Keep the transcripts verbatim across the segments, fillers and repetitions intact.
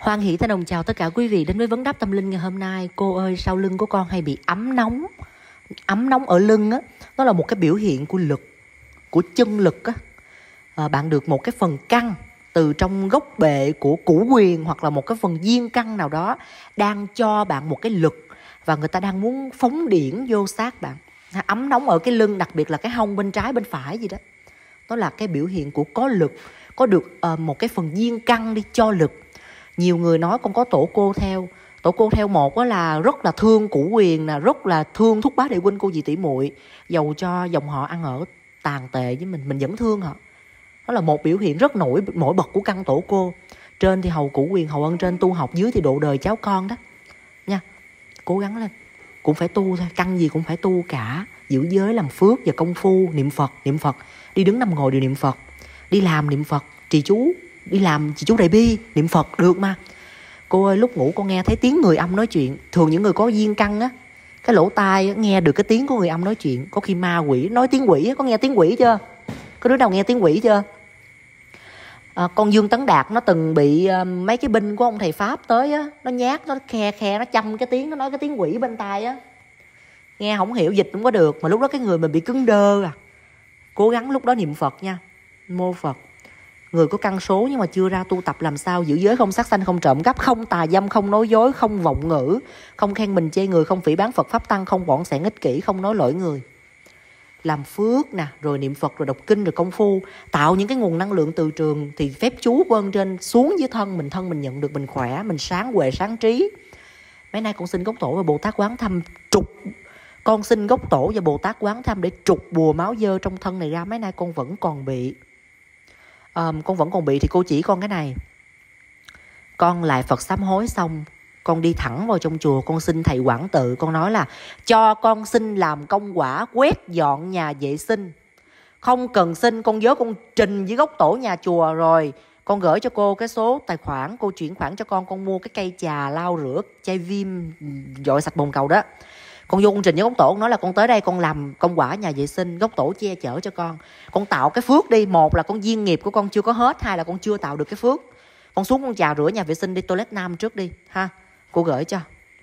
Hoan hỷ thân đồng chào tất cả quý vị đến với vấn đáp tâm linh ngày hôm nay. Cô ơi, sau lưng của con hay bị ấm nóng. Ấm nóng ở lưng á, nó là một cái biểu hiện của lực, của chân lực á. À, bạn được một cái phần căng từ trong gốc bệ của củ quyền hoặc là một cái phần diên căn nào đó đang cho bạn một cái lực và người ta đang muốn phóng điển vô xác bạn. Ấm nóng ở cái lưng, đặc biệt là cái hông bên trái bên phải gì đó. Đó là cái biểu hiện của có lực, có được uh, một cái phần diên căn đi cho lực. Nhiều người nói con có tổ cô theo. Tổ cô theo một đó là rất là thương củ quyền nè, rất là thương thúc bá đệ huynh cô dì tỷ muội, dầu cho dòng họ ăn ở tàn tệ với mình, mình vẫn thương họ. Đó là một biểu hiện rất nổi nổi bật của căn tổ cô. Trên thì hầu củ quyền, hầu ân trên tu học, dưới thì độ đời cháu con đó nha. Cố gắng lên, cũng phải tu thôi, căn gì cũng phải tu cả. Giữ giới, làm phước và công phu, niệm Phật, niệm Phật. Đi đứng nằm ngồi đều niệm Phật. Đi làm niệm Phật, trì chú, đi làm trì chú đại bi, niệm Phật được mà. Cô ơi, lúc ngủ con nghe thấy tiếng người âm nói chuyện. Thường những người có duyên căn á, cái lỗ tai á, nghe được cái tiếng của người âm nói chuyện. Có khi ma quỷ, nói tiếng quỷ á, có nghe tiếng quỷ chưa? Có đứa nào nghe tiếng quỷ chưa? À, con Dương Tấn Đạt nó từng bị uh, mấy cái binh của ông thầy Pháp tới á, nó nhát, nó khe khe, nó chăm cái tiếng, nó nói cái tiếng quỷ bên tai á. Nghe không hiểu, dịch không có được, mà lúc đó cái người mình bị cứng đơ à. Cố gắng lúc đó niệm Phật nha, mô Phật. Người có căn số nhưng mà chưa ra tu tập làm sao giữ giới, không sát sanh, không trộm cắp, không tà dâm, không nói dối, không vọng ngữ, không khen mình chê người, không phỉ báng Phật Pháp Tăng, không bỏng sẻn ích kỷ, không nói lỗi người. Làm phước nè, rồi niệm Phật, rồi đọc kinh, rồi công phu, tạo những cái nguồn năng lượng từ trường, thì phép chú của ơn trên xuống dưới thân mình, thân mình nhận được, mình khỏe, mình sáng huệ sáng trí. Mấy nay con xin gốc tổ và Bồ Tát Quán Thâm trục, con xin gốc tổ và Bồ Tát Quán Thâm để trục bùa máu dơ trong thân này ra. Mấy nay con vẫn còn bị um, con vẫn còn bị thì cô chỉ con cái này. Con lại Phật sám hối xong, con đi thẳng vào trong chùa, con xin thầy quản tự, con nói là cho con xin làm công quả quét dọn nhà vệ sinh. Không cần xin, con nhớ con trình với gốc tổ nhà chùa rồi. Con gửi cho cô cái số tài khoản, cô chuyển khoản cho con, con mua cái cây trà lau rửa, chai Vim dội sạch bồn cầu đó. Con vô con trình với gốc tổ, con nói là con tới đây con làm công quả nhà vệ sinh, gốc tổ che chở cho con. Con tạo cái phước đi, một là con duyên nghiệp của con chưa có hết, hai là con chưa tạo được cái phước. Con xuống con trà rửa nhà vệ sinh đi, toilet nam trước đi ha. Cô gửi cho.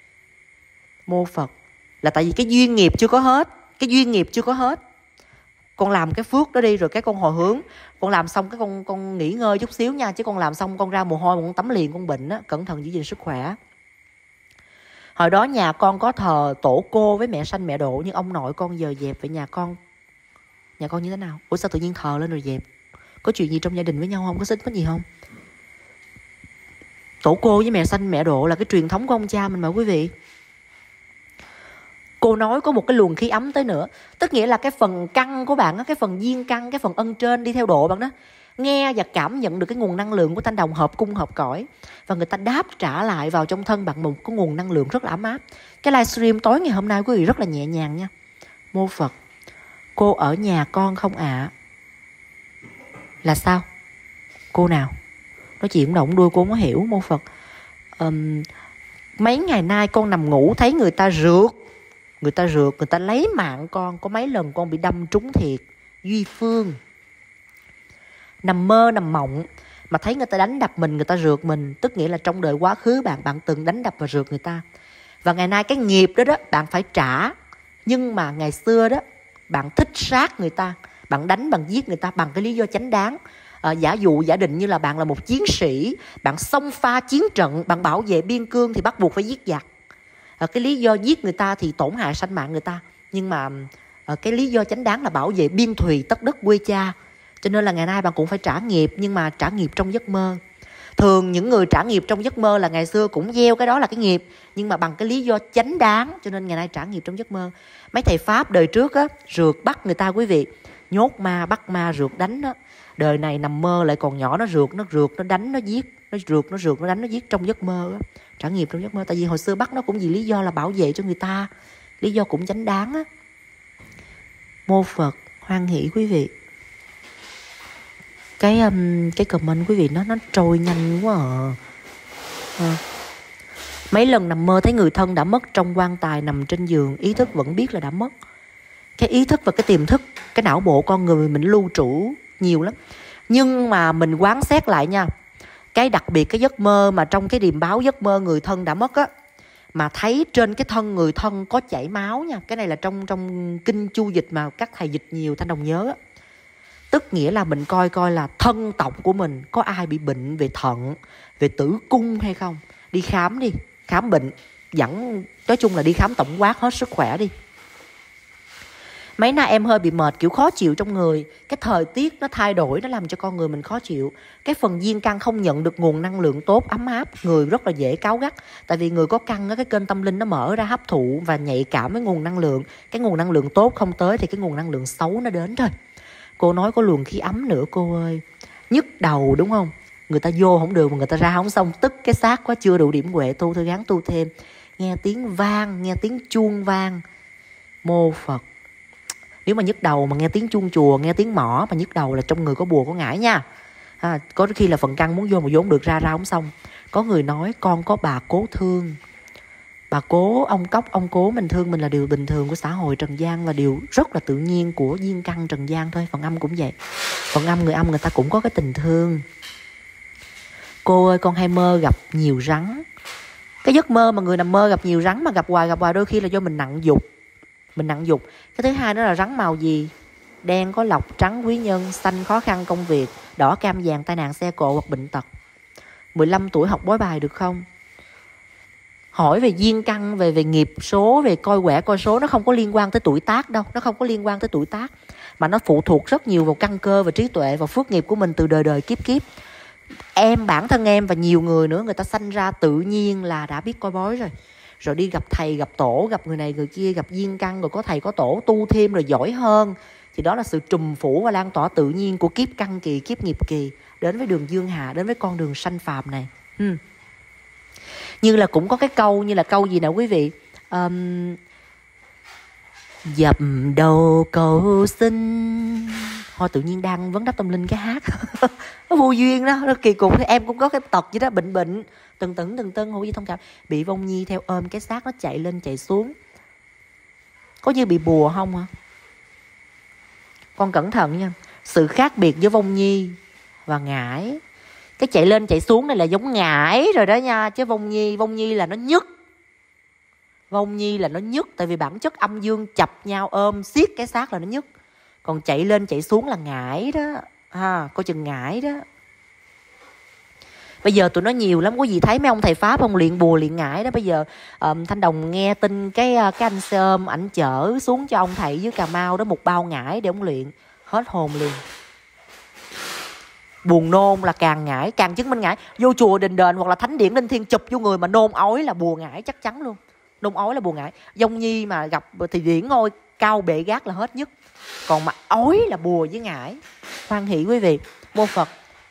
Mô Phật. Là tại vì cái duyên nghiệp chưa có hết, cái duyên nghiệp chưa có hết. Con làm cái phước đó đi, rồi cái con hồi hướng. Con làm xong cái con con nghỉ ngơi chút xíu nha, chứ con làm xong con ra mồ hôi, con tắm liền, con bệnh á, cẩn thận giữ gìn sức khỏe. Hồi đó nhà con có thờ tổ cô với mẹ sanh mẹ độ, nhưng ông nội con giờ dẹp. Vậy nhà con Nhà con như thế nào? Ủa sao tự nhiên thờ lên rồi dẹp? Có chuyện gì trong gia đình với nhau không? Có xích mích gì không? Tổ cô với mẹ sanh mẹ độ là cái truyền thống của ông cha mình mà quý vị. Cô nói có một cái luồng khí ấm tới nữa. Tức nghĩa là cái phần căn của bạn, cái phần duyên căn, cái phần ân trên đi theo độ bạn đó, nghe và cảm nhận được cái nguồn năng lượng của thanh đồng hợp cung hợp cõi. Và người ta đáp trả lại vào trong thân bạn một cái nguồn năng lượng rất là ấm áp. Cái livestream tối ngày hôm nay quý vị rất là nhẹ nhàng nha. Mô Phật. Cô ở nhà con không ạ? À? Là sao? Cô nào? Nói chuyện động đuôi cô không có hiểu. Mô Phật. um, Mấy ngày nay con nằm ngủ thấy người ta rượt, Người ta rượt, người ta lấy mạng con. Có mấy lần con bị đâm trúng thiệt. Duy Phương. Nằm mơ nằm mộng mà thấy người ta đánh đập mình, người ta rượt mình, tức nghĩa là trong đời quá khứ bạn bạn từng đánh đập và rượt người ta. Và ngày nay cái nghiệp đó đó bạn phải trả. Nhưng mà ngày xưa đó bạn thích sát người ta, bạn đánh, bạn giết người ta bằng cái lý do chánh đáng. À, giả dụ giả định như là bạn là một chiến sĩ, bạn xông pha chiến trận, bạn bảo vệ biên cương thì bắt buộc phải giết giặc. À, cái lý do giết người ta thì tổn hại sanh mạng người ta. Nhưng mà à, cái lý do chánh đáng là bảo vệ biên thùy tất đất quê cha. Cho nên là ngày nay bạn cũng phải trả nghiệp, nhưng mà trả nghiệp trong giấc mơ. Thường những người trả nghiệp trong giấc mơ là ngày xưa cũng gieo cái đó là cái nghiệp, nhưng mà bằng cái lý do chánh đáng, cho nên ngày nay trả nghiệp trong giấc mơ. Mấy thầy Pháp đời trước á, rượt bắt người ta quý vị, nhốt ma, bắt ma, rượt đánh đó. Đời này nằm mơ lại còn nhỏ, nó rượt, nó rượt, nó đánh, nó giết. Nó rượt, nó rượt, nó đánh, nó giết trong giấc mơ á. Trả nghiệp trong giấc mơ. Tại vì hồi xưa bắt nó cũng vì lý do là bảo vệ cho người ta, lý do cũng chánh đáng á. Mô Phật. Hoan hỷ quý vị. Cái um, cái comment quý vị nó nó trôi nhanh quá à. à. Mấy lần nằm mơ thấy người thân đã mất trong quan tài nằm trên giường, ý thức vẫn biết là đã mất. Cái ý thức và cái tiềm thức, cái não bộ con người mình lưu trữ nhiều lắm. Nhưng mà mình quán xét lại nha, Cái đặc biệt cái giấc mơ mà trong cái điềm báo giấc mơ người thân đã mất á, mà thấy trên cái thân người thân có chảy máu nha. Cái này là trong trong kinh chu dịch mà các thầy dịch nhiều, Thanh Đồng nhớ á. Tức nghĩa là mình coi coi là thân tộc của mình có ai bị bệnh về thận, về tử cung hay không. Đi khám đi, khám bệnh, dẫn, nói chung là đi khám tổng quát hết sức khỏe đi. Mấy nay em hơi bị mệt, kiểu khó chịu trong người. Cái thời tiết nó thay đổi, nó làm cho con người mình khó chịu. Cái phần diên căn không nhận được nguồn năng lượng tốt, ấm áp, người rất là dễ cáu gắt. Tại vì người có căn á, cái kênh tâm linh nó mở ra hấp thụ và nhạy cảm với nguồn năng lượng. Cái nguồn năng lượng tốt không tới thì cái nguồn năng lượng xấu nó đến thôi. Cô nói có luồng khí ấm nữa cô ơi. Nhức đầu đúng không? Người ta vô không được mà người ta ra không xong, tức cái xác quá, chưa đủ điểm huệ tu, thôi gắng tu thêm. Nghe tiếng vang, nghe tiếng chuông vang, mô Phật. Nếu mà nhức đầu mà nghe tiếng chuông chùa, nghe tiếng mõ mà nhức đầu là trong người có bùa có ngải nha. À, có khi là phần căn muốn vô mà vô không được, ra ra không xong. Có người nói con có bà cố thương. Bà cố, ông cóc, ông cố mình thương mình là điều bình thường của xã hội trần gian, là điều rất là tự nhiên của duyên căn trần gian thôi. Phần âm cũng vậy. Phần âm người âm người ta cũng có cái tình thương. Cô ơi, con hay mơ gặp nhiều rắn. Cái giấc mơ mà người nằm mơ gặp nhiều rắn mà gặp hoài gặp hoài đôi khi là do mình nặng dục. Mình nặng dục. Cái thứ hai đó là rắn màu gì? Đen có lộc, trắng quý nhân, xanh khó khăn công việc, đỏ cam vàng tai nạn xe cộ hoặc bệnh tật. mười lăm tuổi học bói bài được không? Hỏi về duyên căn, về về nghiệp số, về coi quẻ coi số, nó không có liên quan tới tuổi tác đâu. Nó không có liên quan tới tuổi tác, mà nó phụ thuộc rất nhiều vào căn cơ và trí tuệ và phước nghiệp của mình từ đời đời kiếp kiếp. Em, bản thân em và nhiều người nữa, người ta sanh ra tự nhiên là đã biết coi bói rồi. Rồi đi gặp thầy, gặp tổ, gặp người này người kia, gặp duyên căn, rồi có thầy có tổ, tu thêm rồi giỏi hơn. Thì đó là sự trùm phủ và lan tỏa tự nhiên của kiếp căn kỳ, kiếp nghiệp kỳ đến với đường dương hà, đến với con đường sanh phàm này. hmm. Như là cũng có cái câu, như là câu gì nào quý vị? um, Dập đầu cầu xin. Thôi tự nhiên đang vấn đáp tâm linh cái hát nó vô duyên đó, nó kỳ cục. Thì em cũng có cái tật gì đó, bệnh bệnh từng tửng từng tân hữu gì thông cảm. Bị vong nhi theo ôm cái xác nó chạy lên chạy xuống. Có như bị bùa không hả? Con cẩn thận nha. Sự khác biệt giữa vong nhi và ngải. Cái chạy lên chạy xuống này là giống ngải rồi đó nha. Chứ vong nhi, vong nhi là nó nhức. Vong nhi là nó nhức. Tại vì bản chất âm dương chập nhau ôm siết cái xác là nó nhức. Còn chạy lên chạy xuống là ngải đó. Ha, coi chừng ngải đó. Bây giờ tụi nó nhiều lắm. Có gì thấy mấy ông thầy Pháp ông luyện bùa luyện ngải đó. Bây giờ um, Thanh Đồng nghe tin cái, cái anh xe ôm ảnh chở xuống cho ông thầy dưới Cà Mau đó một bao ngải để ông luyện. Hết hồn liền. Buồn nôn là càng ngải, càng chứng minh ngải. Vô chùa đình đền hoặc là thánh điển linh thiên chụp vô người mà nôn ói là bùa ngải chắc chắn luôn. Nôn ói là bùa ngải. Dông nhi mà gặp thì điển ngôi cao bệ gác là hết nhất. Còn mà ói là bùa với ngải. Hoan hỷ quý vị. Mô Phật.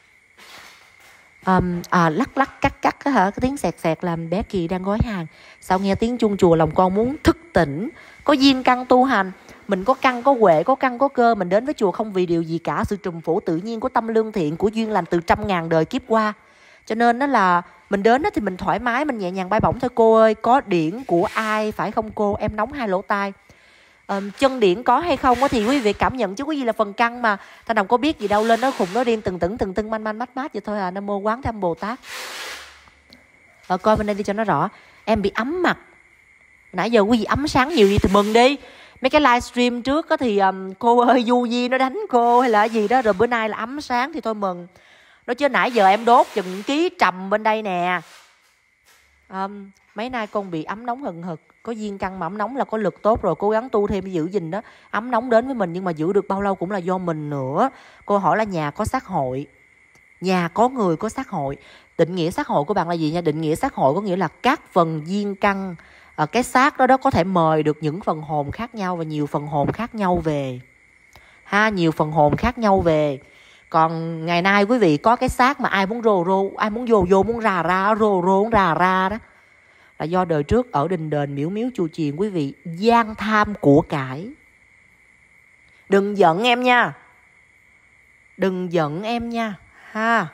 Um, à, lắc lắc cắt cắt hả? Cái tiếng sẹt sẹt làm bé Kỳ đang gói hàng. Sao nghe tiếng chuông chùa lòng con muốn thức tỉnh. Có duyên căn tu hành. Mình có căn, có huệ, có căn, có cơ. Mình đến với chùa không vì điều gì cả. Sự trùm phủ tự nhiên của tâm lương thiện, của duyên lành từ trăm ngàn đời kiếp qua. Cho nên đó là mình đến đó thì mình thoải mái, mình nhẹ nhàng bay bổng thôi. Cô ơi, có điển của ai phải không cô? Em nóng hai lỗ tai. Um, chân điển có hay không thì quý vị cảm nhận chứ có gì là phần căn mà. Thanh Đồng có biết gì đâu, lên nó khùng nó điên từng tửng từng tưng manh manh mát mát vậy thôi à. Nam mô Quán Thế Âm Bồ Tát. Ờ, coi bên đây đi cho nó rõ. Em bị ấm mặt. Nãy giờ quý vị ấm sáng nhiều gì thì mừng đi. Mấy cái livestream trước á thì um, cô ơi Du Di nó đánh cô hay là gì đó. Rồi bữa nay là ấm sáng thì thôi mừng. Nói chứ nãy giờ em đốt chừng ký trầm bên đây nè. um, Mấy nay con bị ấm nóng hừng hực. Có duyên căn mà ấm nóng là có lực tốt rồi. Cố gắng tu thêm giữ gìn đó. Ấm nóng đến với mình nhưng mà giữ được bao lâu cũng là do mình nữa. Cô hỏi là nhà có xác hội. Nhà có người có xác hội. Định nghĩa xác hội của bạn là gì nha? Định nghĩa xác hội có nghĩa là các phần duyên căn, à, cái xác đó đó có thể mời được những phần hồn khác nhau và nhiều phần hồn khác nhau về. Ha, nhiều phần hồn khác nhau về. Còn ngày nay quý vị có cái xác mà ai muốn rô rô, ai muốn vô vô, muốn ra ra, rô rô, muốn ra ra đó. Là do đời trước ở đình đền miếu miếu chùa chiền quý vị gian tham của cải. Đừng giận em nha. Đừng giận em nha. Ha.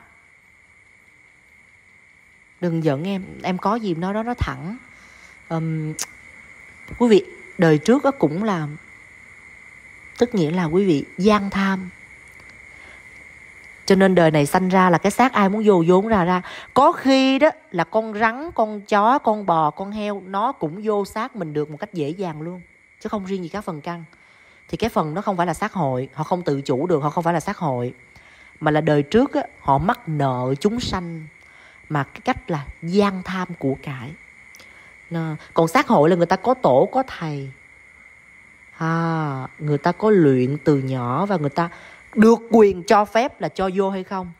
Đừng giận em. Em có gì nói đó nó thẳng. um, Quý vị đời trước đó cũng là, tức nghĩa là quý vị gian tham. Cho nên đời này sanh ra là cái xác ai muốn vô vốn ra ra. Có khi đó là con rắn, con chó, con bò, con heo nó cũng vô xác mình được một cách dễ dàng luôn, chứ không riêng gì các phần căn. Thì cái phần nó không phải là xác hội, họ không tự chủ được, họ không phải là xác hội, mà là đời trước á, họ mắc nợ chúng sanh mà cái cách là gian tham của cải. Còn xác hội là người ta có tổ có thầy, à, người ta có luyện từ nhỏ và người ta được quyền cho phép là cho vô hay không.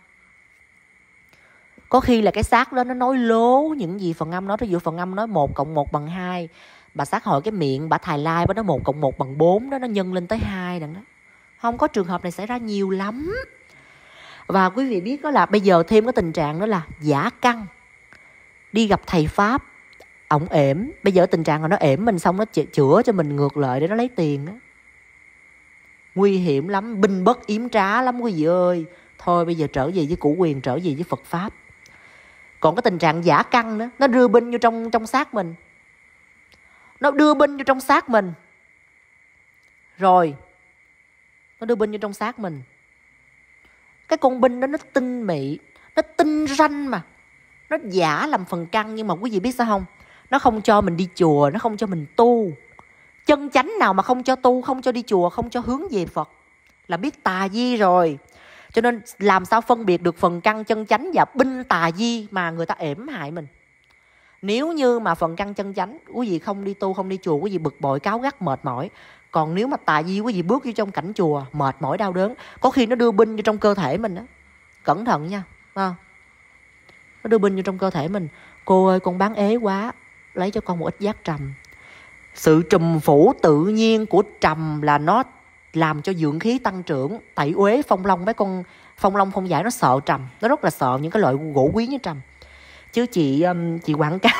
Có khi là cái xác đó nó nói lố những gì phần âm nói. Ví dụ phần âm nói một cộng một bằng hai, bà xác hội cái miệng bà thài lai bà nói một cộng một bằng bốn đó, nó nhân lên tới hai đằng đó. Không, có trường hợp này xảy ra nhiều lắm. Và quý vị biết đó là bây giờ thêm cái tình trạng đó là giả căn. Đi gặp thầy Pháp, ổng ẻm. Bây giờ tình trạng là nó ẻm mình xong nó chữa cho mình ngược lại để nó lấy tiền đó. Nguy hiểm lắm, binh bất yếm trá lắm quý vị ơi. Thôi bây giờ trở về với củ quyền, trở về với Phật Pháp. Còn cái tình trạng giả căn đó, nó đưa binh vô trong, trong xác mình. Nó đưa binh vô trong xác mình. Rồi nó đưa binh vô trong xác mình. Cái con binh đó nó tinh mị, nó tinh ranh mà. Nó giả làm phần căn. Nhưng mà quý vị biết sao không? Nó không cho mình đi chùa, nó không cho mình tu. Chân chánh nào mà không cho tu, không cho đi chùa, không cho hướng về Phật là biết tà di rồi. Cho nên làm sao phân biệt được phần căn chân chánh và binh tà di mà người ta ẻm hại mình. Nếu như mà phần căn chân chánh, quý vị không đi tu, không đi chùa, quý vị bực bội, cáu gắt, mệt mỏi. Còn nếu mà tà di, quý vị bước vô trong cảnh chùa, mệt mỏi, đau đớn, có khi nó đưa binh vô trong cơ thể mình đó. Cẩn thận nha. À, nó đưa binh vô trong cơ thể mình. Cô ơi, con bán ế quá, lấy cho con một ít giác trầm. Sự trùm phủ tự nhiên của trầm là nó làm cho dưỡng khí tăng trưởng, tẩy uế phong long. Mấy con phong long phong giải nó sợ trầm, nó rất là sợ những cái loại gỗ quý như trầm. Chứ chị chị quảng cáo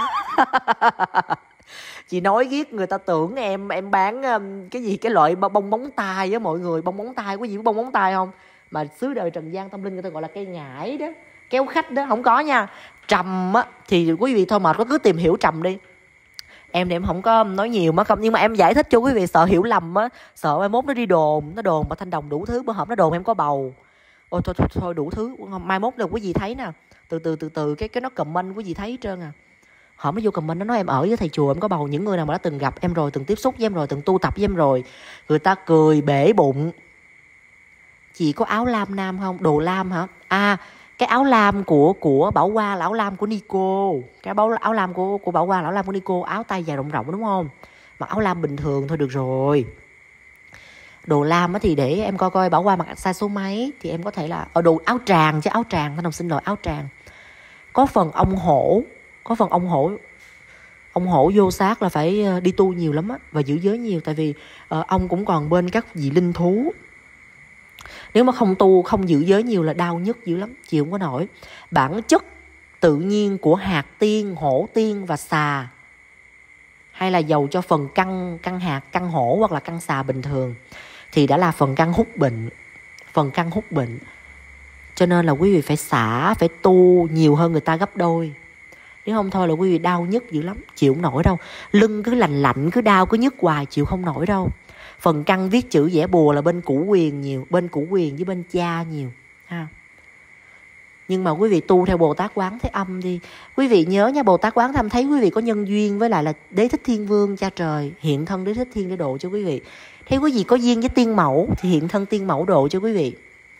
chị nói ghét người ta tưởng em em bán cái gì, cái loại bông bóng tay á mọi người. Bông bóng tay, có gì có bông bóng tay không? Mà xứ đời trần gian tâm linh người ta gọi là cây ngải đó, kéo khách đó, không có nha. Trầm á thì quý vị thôi mà có cứ tìm hiểu trầm đi. Em thì em không có nói nhiều mà không, nhưng mà em giải thích cho quý vị sợ hiểu lầm á, sợ mai mốt nó đi đồn, nó đồn bà Thanh Đồng đủ thứ. Bữa hộp nó đồn em có bầu. Ôi thôi thôi, thôi đủ thứ. Mai mốt là quý vị thấy nè, từ từ từ từ cái cái nó comment quý vị thấy hết trơn à. Họ mới vô comment nó nói em ở với thầy chùa em có bầu. Những người nào mà đã từng gặp em rồi, từng tiếp xúc với em rồi, từng tu tập với em rồi, người ta cười bể bụng. Chị có áo lam nam không? Đồ lam hả? À, cái áo lam của của Bảo Hoa là áo lam của Nico. Cái áo, áo lam của của Bảo Hoa là áo lam của Nico. Áo tay dài rộng rộng đúng không? Mặc áo lam bình thường thôi được rồi. Đồ lam á thì để em coi coi Bảo Hoa mặc size số mấy thì em có thể là ở đồ áo tràng chứ áo tràng. Thanh Đồng xin lỗi, áo tràng. Có phần ông hổ, có phần ông hổ ông hổ vô xác là phải đi tu nhiều lắm á, và giữ giới nhiều. Tại vì uh, ông cũng còn bên các vị linh thú. Nếu mà không tu, không giữ giới nhiều là đau nhức dữ lắm, chịu không có nổi. Bản chất tự nhiên của hạt tiên, hổ tiên và xà, hay là dầu cho phần căn, căn hạt, căn hổ hoặc là căn xà bình thường, thì đã là phần căn hút bệnh. Phần căn hút bệnh. Cho nên là quý vị phải xả, phải tu nhiều hơn người ta gấp đôi. Nếu không thôi là quý vị đau nhức dữ lắm, chịu không nổi đâu. Lưng cứ lạnh lạnh, cứ đau, cứ nhức hoài, chịu không nổi đâu. Phần căn viết chữ vẽ bùa là bên củ quyền nhiều, bên củ quyền với bên cha nhiều ha. Nhưng mà quý vị tu theo Bồ Tát Quán Thế Âm đi. Quý vị nhớ nha, Bồ Tát Quán Thế Âm thấy quý vị có nhân duyên với lại là Đế Thích Thiên Vương cha trời, hiện thân Đế Thích Thiên để độ cho quý vị. Thấy quý vị có duyên với Tiên Mẫu thì hiện thân Tiên Mẫu độ cho quý vị.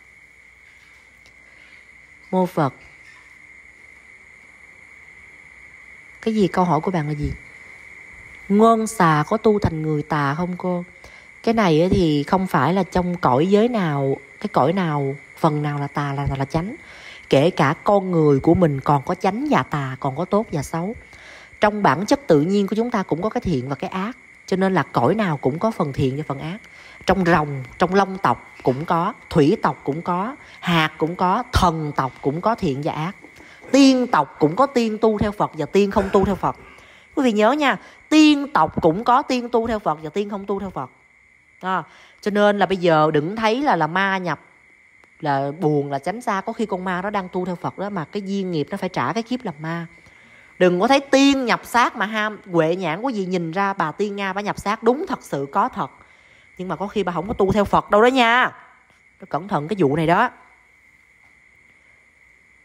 Mô Phật. Cái gì, câu hỏi của bạn là gì? Ngân xà có tu thành người tà không cô? Cái này thì không phải là trong cõi giới nào, cái cõi nào, phần nào là tà là là chánh. Kể cả con người của mình còn có chánh và tà, còn có tốt và xấu. Trong bản chất tự nhiên của chúng ta cũng có cái thiện và cái ác. Cho nên là cõi nào cũng có phần thiện và phần ác. Trong rồng, trong long tộc cũng có, thủy tộc cũng có, hạt cũng có, thần tộc cũng có thiện và ác. Tiên tộc cũng có tiên tu theo Phật và tiên không tu theo Phật. Quý vị nhớ nha, tiên tộc cũng có tiên tu theo Phật và tiên không tu theo Phật. À, cho nên là bây giờ đừng thấy là là ma nhập, là buồn, là tránh xa. Có khi con ma nó đang tu theo Phật đó, mà cái duyên nghiệp nó phải trả cái kiếp làm ma. Đừng có thấy tiên nhập xác mà ham. Huệ nhãn của gì nhìn ra bà tiên Nga bà nhập xác, đúng thật sự có thật. Nhưng mà có khi bà không có tu theo Phật đâu đó nha. Cẩn thận cái vụ này đó.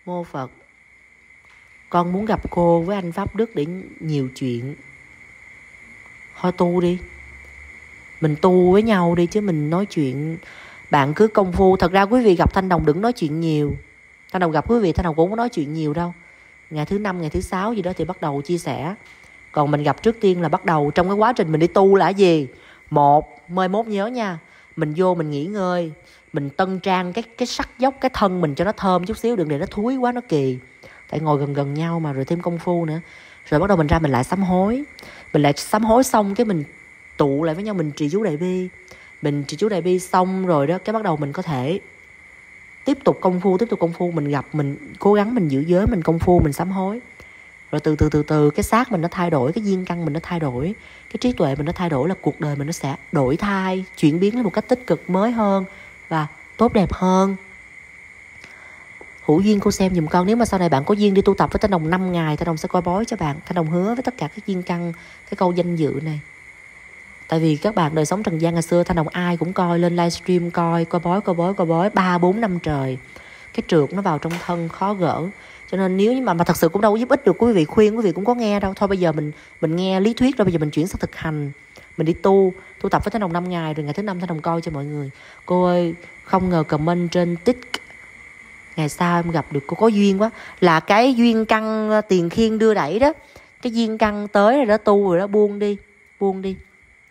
Mô Phật, con muốn gặp cô với anh Pháp Đức để nhiều chuyện. Thôi tu đi, mình tu với nhau đi chứ mình nói chuyện. Bạn cứ công phu. Thật ra quý vị gặp Thanh Đồng đừng nói chuyện nhiều. Thanh Đồng gặp quý vị, Thanh Đồng cũng không có nói chuyện nhiều đâu. Ngày thứ năm, ngày thứ sáu gì đó thì bắt đầu chia sẻ. Còn mình gặp trước tiên là bắt đầu trong cái quá trình mình đi tu là gì? Một, mai mốt nhớ nha, mình vô mình nghỉ ngơi, mình tân trang cái cái sắc dốc cái thân mình cho nó thơm chút xíu, đừng để nó thúi quá nó kỳ. Tại ngồi gần gần nhau mà, rồi thêm công phu nữa. Rồi bắt đầu mình ra mình lại sám hối. Mình lại sám hối xong cái mình tụ lại với nhau, mình trì chú đại bi. Mình trì chú đại bi xong rồi đó, cái bắt đầu mình có thể tiếp tục công phu, tiếp tục công phu. Mình gặp, mình cố gắng mình giữ giới, mình công phu, mình sám hối. Rồi từ từ từ từ cái xác mình nó thay đổi, cái duyên căn mình nó thay đổi, cái trí tuệ mình nó thay đổi, là cuộc đời mình nó sẽ đổi thay, chuyển biến lên một cách tích cực mới hơn và tốt đẹp hơn. Hữu duyên cô xem giùm con. Nếu mà sau này bạn có duyên đi tu tập với Thanh Đồng năm ngày, Thanh Đồng sẽ coi bói cho bạn. Thanh Đồng hứa với tất cả các duyên căn cái câu danh dự này. Tại vì các bạn đời sống trần gian ngày xưa Thanh Đồng ai cũng coi, lên livestream coi, coi bói, coi bói, coi bói ba bốn năm trời. Cái trượt nó vào trong thân khó gỡ. Cho nên nếu như mà mà thật sự cũng đâu có giúp ích được quý vị, khuyên quý vị cũng có nghe đâu. Thôi bây giờ mình mình nghe lý thuyết rồi, bây giờ mình chuyển sang thực hành. Mình đi tu, tu tập với Thanh Đồng năm ngày, rồi ngày thứ năm Thanh Đồng coi cho mọi người. Cô ơi, không ngờ comment trên tích ngày sau em gặp được cô, có duyên quá. Là cái duyên căn tiền khiên đưa đẩy đó. Cái duyên căn tới rồi đó, tu rồi đó, buông đi, buông đi.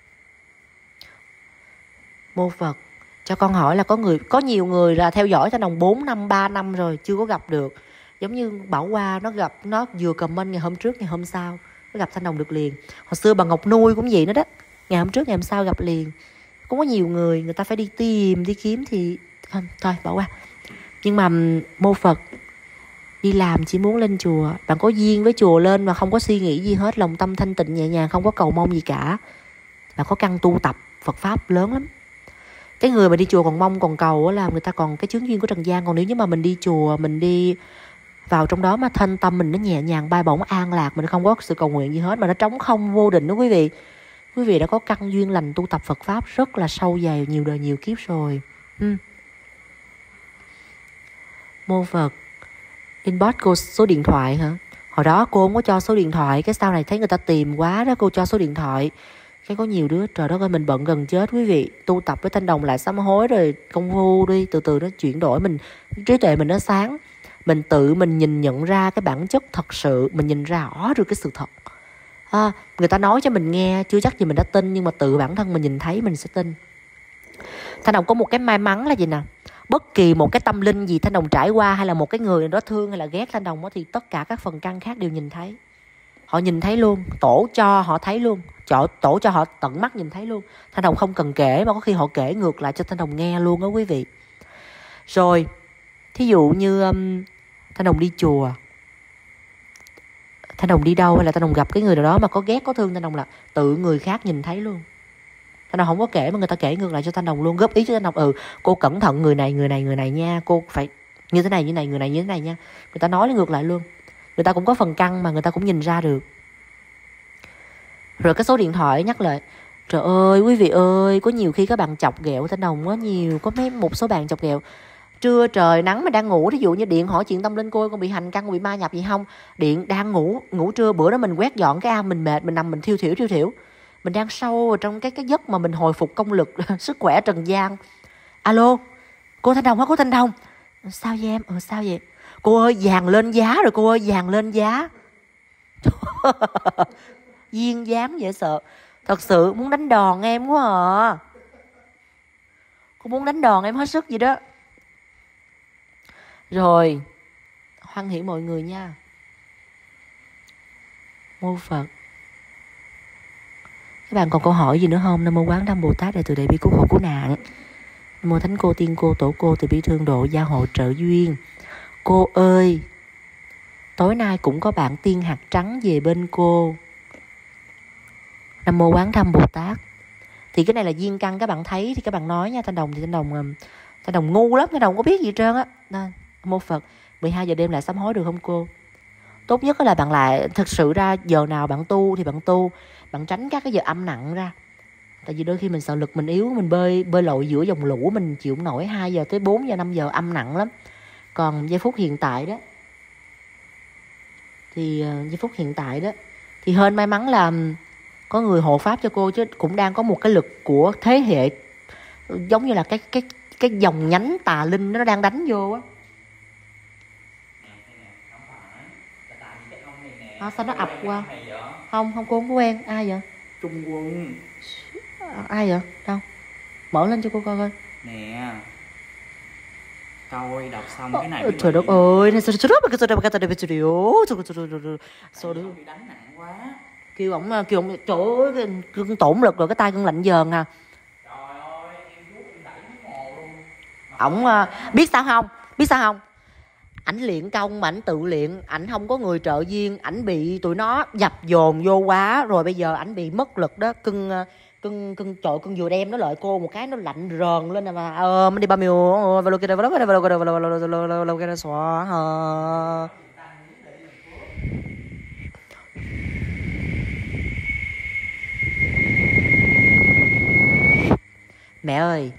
Mô Phật, cho con hỏi là có người, có nhiều người là theo dõi Thanh Đồng bốn năm, ba năm rồi chưa có gặp được. Giống như Bảo Hoa, nó gặp, nó vừa comment ngày hôm trước, ngày hôm sau nó gặp Thanh Đồng được liền. Hồi xưa bà Ngọc Nuôi cũng vậy nữa đó, ngày hôm trước, ngày hôm sau gặp liền. Cũng có nhiều người, người ta phải đi tìm, đi kiếm thì không, thôi bỏ qua. Nhưng mà Mô Phật, đi làm chỉ muốn lên chùa. Bạn có duyên với chùa lên mà không có suy nghĩ gì hết, lòng tâm thanh tịnh nhẹ nhàng, không có cầu mong gì cả. Bạn có căn tu tập Phật Pháp lớn lắm. Cái người mà đi chùa còn mong còn cầu là người ta còn cái chướng duyên của trần gian. Còn nếu như mà mình đi chùa, mình đi vào trong đó mà thanh tâm mình nó nhẹ nhàng, bay bổng an lạc, mình không có sự cầu nguyện gì hết, mà nó trống không vô định đó quý vị. Quý vị đã có căn duyên lành tu tập Phật Pháp rất là sâu dày, nhiều đời nhiều kiếp rồi. hmm. Mô Phật, inbox cô số điện thoại hả? Hồi đó cô không có cho số điện thoại, cái sau này thấy người ta tìm quá đó, cô cho số điện thoại. Cái có nhiều đứa, trời đất ơi, mình bận gần chết quý vị. Tu tập với Thanh Đồng lại sám hối rồi công phu đi, từ từ nó chuyển đổi. Mình trí tuệ mình nó sáng, mình tự mình nhìn nhận ra cái bản chất thật sự, mình nhìn ra rõ được cái sự thật. À, người ta nói cho mình nghe chưa chắc gì mình đã tin, nhưng mà tự bản thân mình nhìn thấy mình sẽ tin. Thanh Đồng có một cái may mắn là gì nè, bất kỳ một cái tâm linh gì Thanh Đồng trải qua, hay là một cái người đó thương hay là ghét Thanh Đồng đó, thì tất cả các phần căn khác đều nhìn thấy. Họ nhìn thấy luôn, tổ cho họ thấy luôn, tổ, tổ cho họ tận mắt nhìn thấy luôn. Thanh Đồng không cần kể, mà có khi họ kể ngược lại cho Thanh Đồng nghe luôn đó quý vị. Rồi, thí dụ như um, Thanh Đồng đi chùa, Thanh Đồng đi đâu hay là Thanh Đồng gặp cái người nào đó mà có ghét có thương Thanh Đồng, là tự người khác nhìn thấy luôn. Thanh Đồng không có kể mà người ta kể ngược lại cho Thanh Đồng luôn, góp ý cho Thanh Đồng, ừ cô cẩn thận người này, người này, người này nha, cô phải như thế này, như này, người này như thế này nha. Người ta nói ngược lại luôn. Người ta cũng có phần căn mà người ta cũng nhìn ra được. Rồi cái số điện thoại nhắc lại. Trời ơi quý vị ơi, có nhiều khi các bạn chọc ghẹo Thanh Đồng quá nhiều. Có mấy một số bạn chọc ghẹo. Trưa trời nắng mà đang ngủ, thí dụ như điện hỏi chuyện tâm linh, cô ơi con bị hành căn, con bị ma nhập gì không. Điện đang ngủ, ngủ trưa, bữa đó mình quét dọn cái ao, mình mệt, mình nằm mình thiêu thiểu thiêu thiểu. Mình đang sâu vào trong cái cái giấc mà mình hồi phục công lực sức khỏe trần gian. Alo, cô Thanh Đồng hả? Cô Thanh Đồng, sao vậy em? Ờ sao vậy? Cô ơi vàng lên giá rồi, cô ơi vàng lên giá. Duyên dáng dễ sợ. Thật sự muốn đánh đòn em quá à. Cô muốn đánh đòn em hết sức vậy đó. Rồi, hoan hỷ mọi người nha. Mô Phật. Các bạn còn câu hỏi gì nữa không? Nam mô Quán Đăng Bồ Tát Đại Từ Đại Bi Cứu Khổ Cứu Nạn. Nam mô Thánh Cô Tiên Cô Tổ Cô Từ Bi Thương Độ Gia Hộ Trợ Duyên. Cô ơi, tối nay cũng có bạn tiên hạt trắng về bên cô. Nam mô Quán Thâm Bồ Tát. Thì cái này là duyên căn, các bạn thấy thì các bạn nói nha. Thanh Đồng thì Thanh Đồng Thanh Đồng ngu lắm, Thanh Đồng có biết gì trơn á. Nam mô Phật. mười hai giờ đêm lại sám hối được không cô? Tốt nhất là bạn lại, thực sự ra giờ nào bạn tu thì bạn tu, bạn tránh các cái giờ âm nặng ra. Tại vì đôi khi mình sợ lực mình yếu, mình bơi bơi lội giữa dòng lũ mình chịu không nổi. Hai giờ tới bốn giờ năm giờ âm nặng lắm. Còn giây phút hiện tại đó, Thì uh, giây phút hiện tại đó thì hên may mắn là có người hộ pháp cho cô, chứ cũng đang có một cái lực của thế hệ giống như là cái cái cái dòng nhánh tà linh nó đang đánh vô á. À, sao nó ập qua? Không, không, cô không có quen. Ai vậy? Trung Quân. À, ai vậy? Đâu? Mở lên cho cô coi coi. Nè. Coi đọc xong Ờ, cái này. trời đất ơi, này sao sao đó, sao đó, sao đó, sao đó, bị đánh nặng quá. kêu ổng, kêu ổng, trời ơi, cưng tổn lực rồi, cái tay cưng lạnh dờn à. Trời ơi, em rút em đẩy cái mồ luôn. Ổng biết sao không? Biết sao không? Ảnh luyện công mà ảnh tự luyện, ảnh không có người trợ duyên, ảnh bị tụi nó dập dồn vô quá rồi, bây giờ ảnh bị mất lực đó. Cưng cưng cưng trời, cưng vừa đem nó lợi cô một cái nó lạnh rờn lên mà. Ờ mình đi ba miêu vào lúc kia vào lúc kia vào lúc kia vào lúc kia xóa. Mẹ ơi,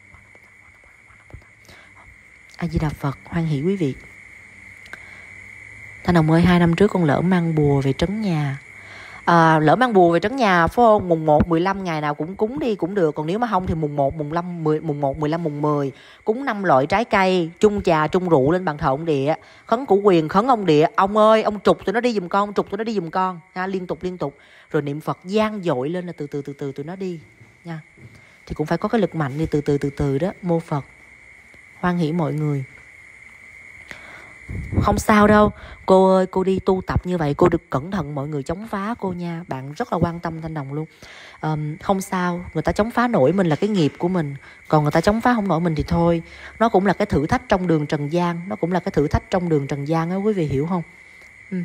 A Di Đà Phật, hoan hỷ quý vị. Thanh Hồng ơi, hai năm trước con lỡ mang bùa về trấn nhà. À, lỡ mang bùa về trấn nhà phải không? Mùng một, mười lăm ngày nào cũng cúng đi cũng được. Còn nếu mà không thì mùng một, mùng năm, mười, mùng một, mười lăm, mùng mười cúng năm loại trái cây, chung trà, chung rượu lên bàn thờ ông địa, khấn củ quyền, khấn ông địa. Ông ơi, ông trục tụi nó đi giùm con, trục tụi nó đi giùm con ha, liên tục liên tục. Rồi niệm Phật gian dội lên là từ từ từ từ tụi nó đi nha. Thì cũng phải có cái lực mạnh đi, từ từ từ từ đó. Mô Phật. Hoan hỷ mọi người. Không sao đâu cô ơi, cô đi tu tập như vậy cô được cẩn thận mọi người chống phá cô nha. Bạn rất là quan tâm Thanh Đồng luôn. um, Không sao, người ta chống phá nổi mình là cái nghiệp của mình, còn người ta chống phá không nổi mình thì thôi. Nó cũng là cái thử thách trong đường trần gian. Nó cũng là cái thử thách trong đường trần gian á, quý vị hiểu không? ừ.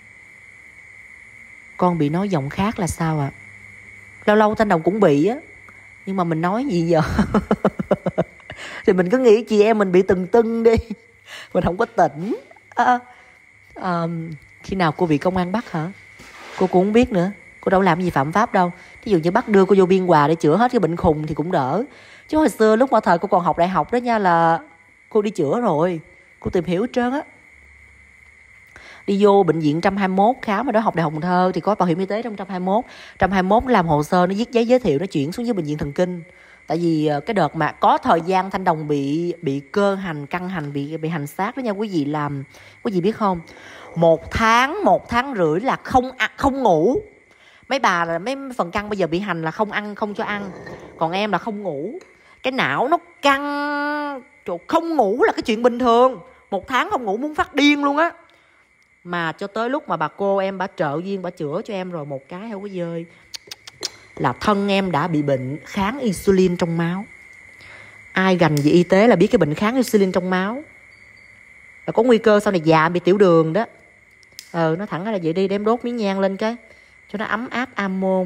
Con bị nói giọng khác là sao ạ? À? Lâu lâu Thanh Đồng cũng bị á, nhưng mà mình nói gì giờ? Thì mình cứ nghĩ chị em mình bị từng tưng đi, mình không có tỉnh. à, à, Khi nào cô bị công an bắt hả? Cô cũng không biết nữa. Cô đâu làm gì phạm pháp đâu. Ví dụ như bắt đưa cô vô Biên Hòa để chữa hết cái bệnh khùng thì cũng đỡ. Chứ hồi xưa lúc mà thời cô còn học đại học đó nha, là cô đi chữa rồi. Cô tìm hiểu hết trơn á. Đi vô bệnh viện một trăm hai mươi mốt khám, mà đó học đại học Cần Thơ thì có bảo hiểm y tế trong một trăm hai mươi mốt. một trăm hai mươi mốt nó làm hồ sơ, nó viết giấy giới thiệu, nó chuyển xuống dưới bệnh viện thần kinh. Tại vì cái đợt mà có thời gian Thanh Đồng bị bị cơ hành, căng hành, bị bị hành xác đó nha quý vị. Làm quý vị biết không, một tháng một tháng rưỡi là không ăn, không ngủ. Mấy bà là mấy phần căng bây giờ bị hành là không ăn, không cho ăn. Còn em là không ngủ. Cái não nó căng, trời, không ngủ là cái chuyện bình thường. Một tháng không ngủ muốn phát điên luôn á. Mà cho tới lúc mà bà cô em bà trợ duyên, bà chữa cho em rồi một cái không có dơi, là thân em đã bị bệnh kháng insulin trong máu. Ai gành về y tế là biết cái bệnh kháng insulin trong máu là có nguy cơ sau này già bị tiểu đường đó. Ờ, nó thẳng là vậy đi, đem đốt miếng nhang lên cái cho nó ấm áp am môn.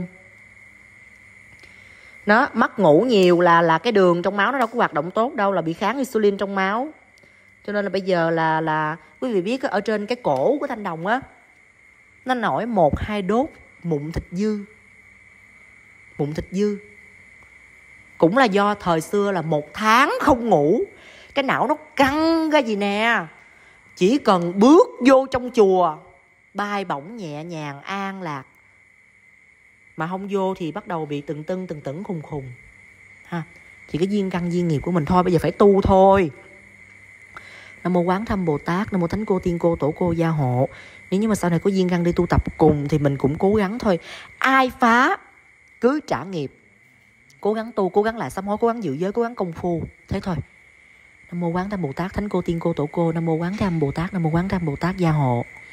Nó mất ngủ nhiều là là cái đường trong máu nó đâu có hoạt động tốt đâu, là bị kháng insulin trong máu. Cho nên là bây giờ là là quý vị biết ở trên cái cổ của Thanh Đồng á, nó nổi một hai đốt mụn thịt dư. Mụn thịt dư cũng là do thời xưa là một tháng không ngủ, cái não nó căng ra gì nè. Chỉ cần bước vô trong chùa bay bổng nhẹ nhàng an lạc, mà không vô thì bắt đầu bị từng tưng từng tửng khùng khùng ha. Thì cái duyên căn duyên nghiệp của mình thôi, bây giờ phải tu thôi. Nam mô Quán Thâm Bồ Tát, Nam mô Thánh Cô Tiên Cô Tổ Cô Gia Hộ. Nếu như mà sau này có duyên căn đi tu tập cùng thì mình cũng cố gắng thôi. Ai phá cứ trả nghiệp. Cố gắng tu, cố gắng lại sám hối, cố gắng giữ giới, cố gắng công phu. Thế thôi. Nam mô Quán Thâm Bồ Tát, Thánh Cô Tiên Cô Tổ Cô, Nam mô Quán Thâm Bồ Tát, Nam mô Quán Thâm Bồ Tát Gia Hộ.